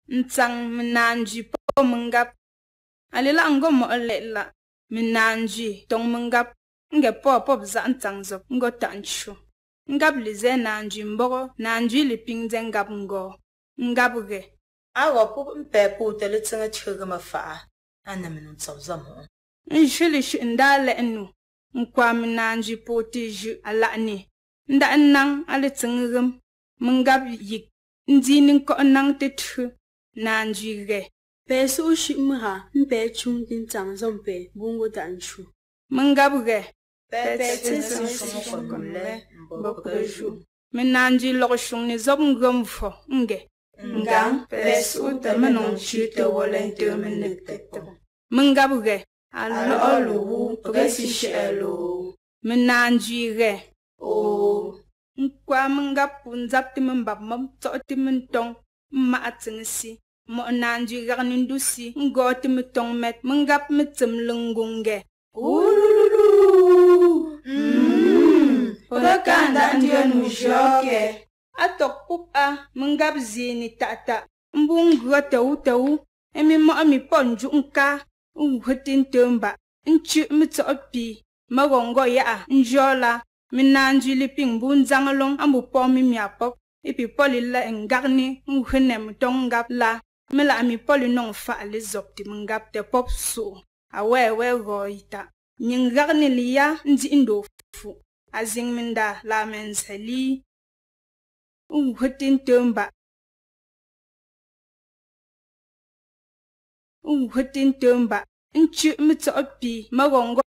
ntang menanji po mengap alila ngo mo la menanji tong mengap nge po bza ntang zop ngo tanchu ngap lize nanji mbogo nanji liping zengap ngo ngap ge awa pup mpe pute le tsinga chiga ma fa ana menu tsawzamo nshili shi ndale enu nkwa menanji po tiju alani nda nang ale tsingum mengap yik ndinin ko nang tethu nanji ge pe su shi mha mpe chung tin chang zompe bungo tanchu mengap ge pe tsin so ko le mbokaju menanji lokshung ni zob ngum fo nge ngam pe su ta menong chi te wolen te menekte mengap ge alo wu pagasi shelo menanji ge o nkwa mengap punzap ti membap mam to ti mentong ma atsingsi mo nanji garnindusi ngo ti metong met mengap metem lengunge ululu oda kanda ndio nu joke atok pup a mengap zini tata mbungwa tau emi mo ami ponju nka uhutin temba nchi mito opi magongo ya njola menanji liping bunzangalong ambu pomi miapok ipi poli la ngarni uhunem tongap la mela ami poli nong fa le zopti mengap te pop so awewe goita nyingarni liya ndi ndofu azing minda la menzeli uhutin temba nchi mito opi magongo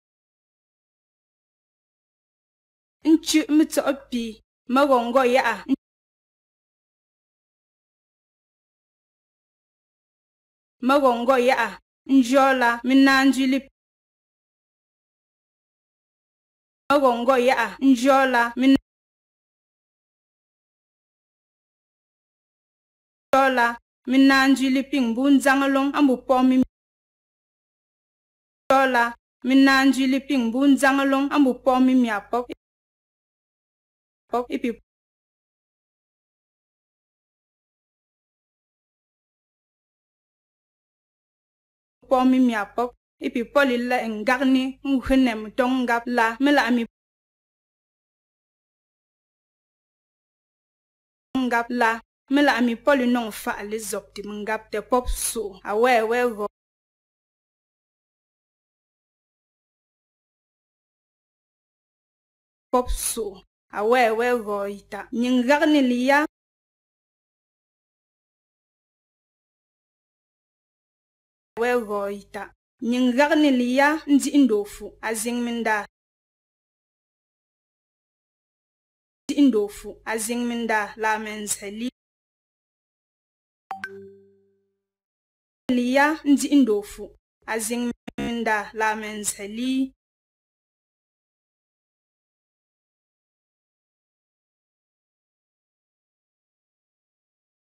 ya magongo ya njola menanji lip magongo ya njola menanji liping bunzangalong ambu pomi njola menanji liping bunzangalong ambu pomi miapok ipi pomi miapok ipi poli la ngarni uhunem tongap la mela ami ngap la mela ami poli nong fa le zopti mengap te pop so awewe go pop so awewe go ita nyingarni liya wegoita nyingarni liya ndi ndofu azing minda la menzeli liya ndi ndofu azing minda la menzeli